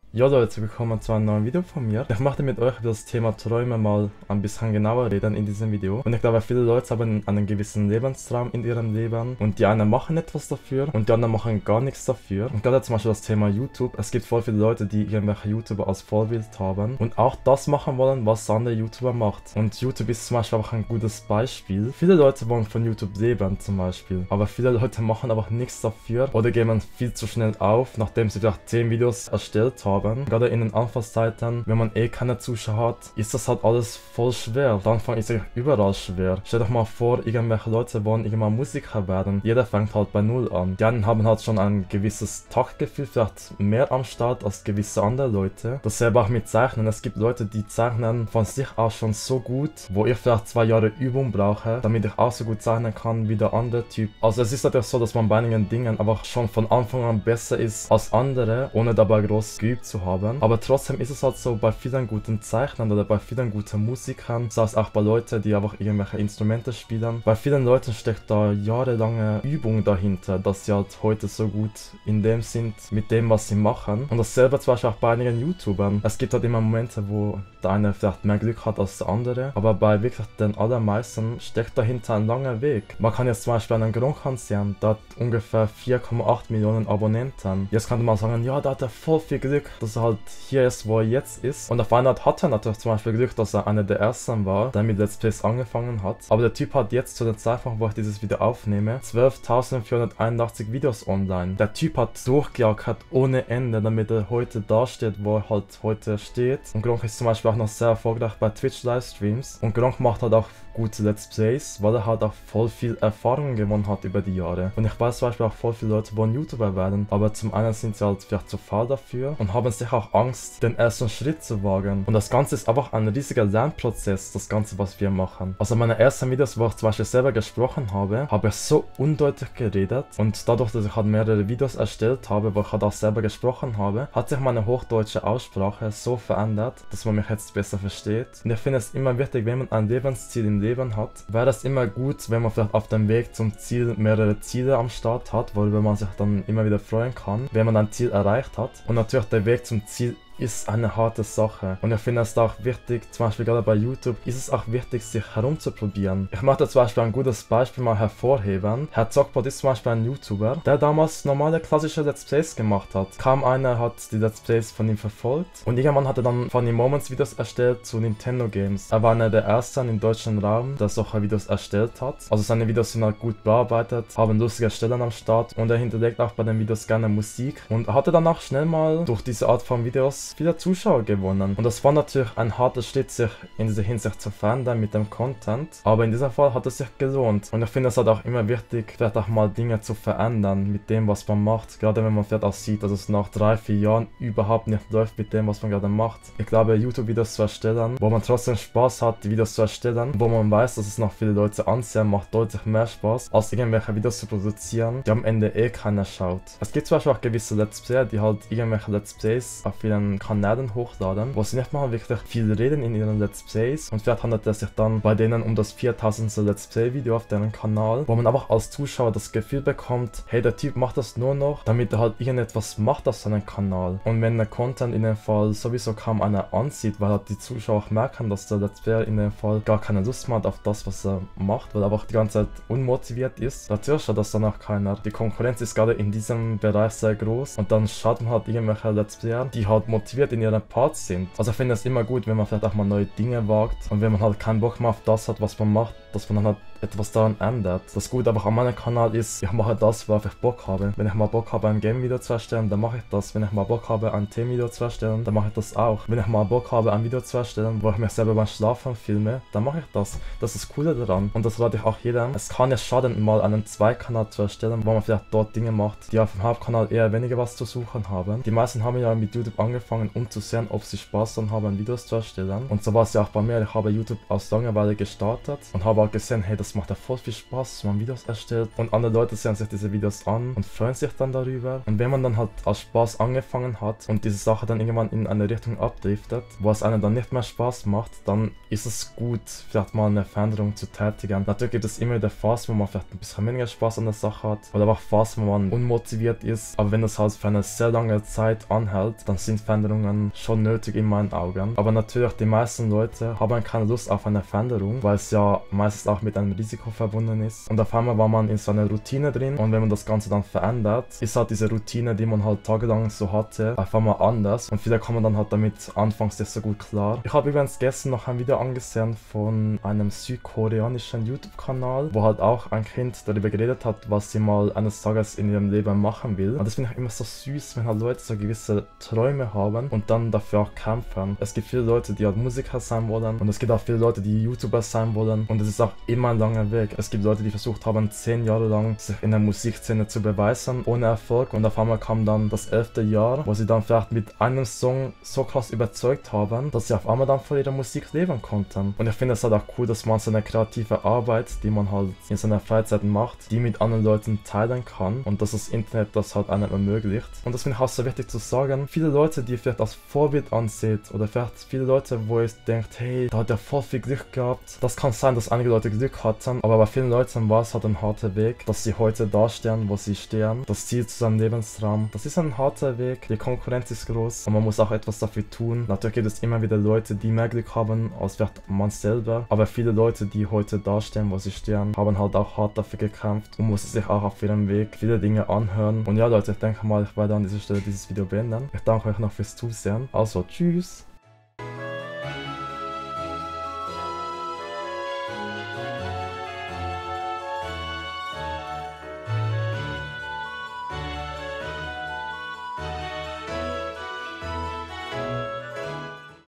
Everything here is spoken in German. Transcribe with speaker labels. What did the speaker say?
Speaker 1: Ja Leute, willkommen zu einem neuen Video von mir. Ich möchte mit euch über das Thema Träume mal ein bisschen genauer reden in diesem Video. Und ich glaube, viele Leute haben einen gewissen Lebenstraum in ihrem Leben und die einen machen etwas dafür und die anderen machen gar nichts dafür. Und gerade zum Beispiel das Thema YouTube. Es gibt voll viele Leute, die irgendwelche YouTuber als Vorbild haben und auch das machen wollen, was andere YouTuber macht. Und YouTube ist zum Beispiel auch ein gutes Beispiel. Viele Leute wollen von YouTube leben zum Beispiel, aber viele Leute machen einfach nichts dafür oder geben viel zu schnell auf, nachdem sie vielleicht 10 Videos erstellt haben. Gerade in den Anfangszeiten, wenn man keine Zuschauer hat, ist das halt alles voll schwer. Der Anfang ist eigentlich überall schwer. Stell doch mal vor, irgendwelche Leute wollen irgendwann Musiker werden. Jeder fängt halt bei Null an. Die einen haben halt schon ein gewisses Taktgefühl, vielleicht mehr am Start als gewisse andere Leute. Dasselbe auch mit Zeichnen. Es gibt Leute, die zeichnen von sich aus schon so gut, wo ich vielleicht 2 Jahre Übung brauche, damit ich auch so gut zeichnen kann wie der andere Typ. Also es ist natürlich so, dass man bei einigen Dingen einfach schon von Anfang an besser ist als andere, ohne dabei groß geübt zu haben. Aber trotzdem ist es halt so, bei vielen guten Zeichnern oder bei vielen guten Musikern, sei es auch bei Leuten, die einfach irgendwelche Instrumente spielen, bei vielen Leuten steckt da jahrelange Übung dahinter, dass sie halt heute so gut in dem sind, mit dem, was sie machen. Und dasselbe zum Beispiel auch bei einigen YouTubern. Es gibt halt immer Momente, wo der eine vielleicht mehr Glück hat als der andere, aber bei wirklich den allermeisten steckt dahinter ein langer Weg. Man kann jetzt zum Beispiel einen Gronk sehen, der hat ungefähr 4,8 Millionen Abonnenten. Jetzt kann man sagen, ja, da hat er voll viel Glück, dass er halt hier ist, wo er jetzt ist. Und auf einer Art hat er natürlich zum Beispiel Glück, dass er einer der ersten war, der mit Let's Plays angefangen hat. Aber der Typ hat jetzt zu dem Zeitpunkt, wo ich dieses Video aufnehme, 12.481 Videos online. Der Typ hat durchgeackert ohne Ende, damit er heute da steht, wo er halt heute steht. Und Gronk ist zum Beispiel auch noch sehr erfolgreich bei Twitch Livestreams. Und Gronk macht halt auch gute Let's Plays, weil er halt auch voll viel Erfahrung gewonnen hat über die Jahre. Und ich weiß zum Beispiel auch voll viele Leute wollen YouTuber werden, aber zum einen sind sie halt vielleicht zu faul dafür und haben sich auch Angst, den ersten Schritt zu wagen. Und das Ganze ist einfach ein riesiger Lernprozess, das Ganze, was wir machen. Also meine ersten Videos, wo ich zum Beispiel selber gesprochen habe ich so undeutlich geredet und dadurch, dass ich halt mehrere Videos erstellt habe, wo ich halt auch selber gesprochen habe, hat sich meine hochdeutsche Aussprache so verändert, dass man mich jetzt besser versteht. Und ich finde es immer wichtig, wenn man ein Lebensziel im Leben hat, wäre es immer gut, wenn man vielleicht auf dem Weg zum Ziel mehrere Ziele am Start hat, worüber man sich dann immer wieder freuen kann, wenn man ein Ziel erreicht hat. Und natürlich der Weg zum Ziel ist eine harte Sache. Und ich finde es auch wichtig, zum Beispiel gerade bei YouTube, ist es auch wichtig, sich herumzuprobieren. Ich möchte zum Beispiel ein gutes Beispiel mal hervorheben. Herr Zockbot ist zum Beispiel ein YouTuber, der damals normale klassische Let's Plays gemacht hat. Kaum einer hat die Let's Plays von ihm verfolgt. Und irgendwann hat er dann Funny Moments Videos erstellt zu Nintendo Games. Er war einer der ersten im deutschen Raum, der solche Videos erstellt hat. Also seine Videos sind halt gut bearbeitet, haben lustige Stellen am Start und er hinterlegt auch bei den Videos gerne Musik. Und er hatte dann auch schnell mal durch diese Art von Videos viele Zuschauer gewonnen. Und das war natürlich ein harter Schritt, sich in dieser Hinsicht zu verändern mit dem Content. Aber in diesem Fall hat es sich gelohnt. Und ich finde es halt auch immer wichtig, vielleicht auch mal Dinge zu verändern mit dem, was man macht. Gerade wenn man vielleicht auch sieht, dass es nach 3, 4 Jahren überhaupt nicht läuft mit dem, was man gerade macht. Ich glaube, YouTube-Videos zu erstellen, wo man trotzdem Spaß hat, die Videos zu erstellen, wo man weiß, dass es noch viele Leute ansehen, macht deutlich mehr Spaß, als irgendwelche Videos zu produzieren, die am Ende keiner schaut. Es gibt zum Beispiel auch gewisse Let's Player, die halt irgendwelche Let's Plays auf ihren Kanälen hochladen, wo sie nicht mal wirklich viel reden in ihren Let's Plays und vielleicht handelt es sich dann bei denen um das 4000. Let's Play Video auf deren Kanal, wo man einfach als Zuschauer das Gefühl bekommt, hey, der Typ macht das nur noch, damit er halt irgendetwas macht auf seinem Kanal. Und wenn der Content in dem Fall sowieso kaum einer ansieht, weil halt die Zuschauer auch merken, dass der Let's Player in dem Fall gar keine Lust mehr hat auf das, was er macht, weil er einfach die ganze Zeit unmotiviert ist, natürlich schaut das dann auch keiner. Die Konkurrenz ist gerade in diesem Bereich sehr groß und dann schaut man halt irgendwelche Let's Player, die halt motiviert in ihren Parts sind. Also ich finde es immer gut, wenn man vielleicht auch mal neue Dinge wagt und wenn man halt keinen Bock mehr auf das hat, was man macht, dass man dann halt etwas daran ändert. Das Gute aber an meinem Kanal ist, ich mache das, worauf ich Bock habe. Wenn ich mal Bock habe, ein Game-Video zu erstellen, dann mache ich das. Wenn ich mal Bock habe, ein Themenvideo zu erstellen, dann mache ich das auch. Wenn ich mal Bock habe, ein Video zu erstellen, wo ich mich selber beim Schlafen filme, dann mache ich das. Das ist das Coole daran. Und das rate ich auch jedem. Es kann nicht schaden, mal einen Zweikanal zu erstellen, wo man vielleicht dort Dinge macht, die auf dem Hauptkanal eher weniger was zu suchen haben. Die meisten haben ja mit YouTube angefangen, um zu sehen, ob sie Spaß daran haben, Videos zu erstellen. Und so war es ja auch bei mir. Ich habe YouTube aus Langeweile gestartet und habe auch gesehen, hey, das es macht ja voll viel Spaß, wenn man Videos erstellt und andere Leute sehen sich diese Videos an und freuen sich dann darüber. Und wenn man dann halt als Spaß angefangen hat und diese Sache dann irgendwann in eine Richtung abdriftet, wo es einem dann nicht mehr Spaß macht, dann ist es gut, vielleicht mal eine Veränderung zu tätigen. Natürlich gibt es immer wieder Phasen, wo man vielleicht ein bisschen weniger Spaß an der Sache hat oder auch Phasen, wo man unmotiviert ist, aber wenn das halt für eine sehr lange Zeit anhält, dann sind Veränderungen schon nötig in meinen Augen. Aber natürlich, die meisten Leute haben keine Lust auf eine Veränderung, weil es ja meistens auch mit einem Risiko verbunden ist. Und auf einmal war man in so einer Routine drin und wenn man das Ganze dann verändert, ist halt diese Routine, die man halt tagelang so hatte, auf einmal anders und viele kommen dann halt damit anfangs nicht so gut klar. Ich habe übrigens gestern noch ein Video angesehen von einem südkoreanischen YouTube-Kanal, wo halt auch ein Kind darüber geredet hat, was sie mal eines Tages in ihrem Leben machen will. Und das finde ich immer so süß, wenn halt Leute so gewisse Träume haben und dann dafür auch kämpfen. Es gibt viele Leute, die halt Musiker sein wollen und es gibt auch viele Leute, die YouTuber sein wollen und es ist auch immer ein langer Weg. Es gibt Leute, die versucht haben, 10 Jahre lang sich in der Musikszene zu beweisen, ohne Erfolg und auf einmal kam dann das 11. Jahr, wo sie dann vielleicht mit einem Song so krass überzeugt haben, dass sie auf einmal dann von ihrer Musik leben konnten. Und ich finde es halt auch cool, dass man seine kreative Arbeit, die man halt in seiner Freizeit macht, die mit anderen Leuten teilen kann und dass das Internet das halt einem ermöglicht. Und das finde ich auch so wichtig zu sagen. Viele Leute, die ihr vielleicht als Vorbild ansieht oder vielleicht viele Leute, wo ihr denkt, hey, da hat er voll viel Glück gehabt. Das kann sein, dass einige Leute Glück hatten, aber bei vielen Leuten war es halt ein harter Weg, dass sie heute da stehen, wo sie stehen. Das Ziel zu seinem Lebensraum. Das ist ein harter Weg. Die Konkurrenz ist groß und man muss auch etwas dafür tun. Natürlich gibt es immer wieder Leute, die mehr Glück haben als vielleicht man selber, aber viele Leute, die heute da stehen, wo sie stehen, haben halt auch hart dafür gekämpft und mussten sich auch auf ihrem Weg viele Dinge anhören. Und ja Leute, ich denke mal, ich werde an dieser Stelle dieses Video beenden. Ich danke euch noch fürs Zusehen. Also tschüss!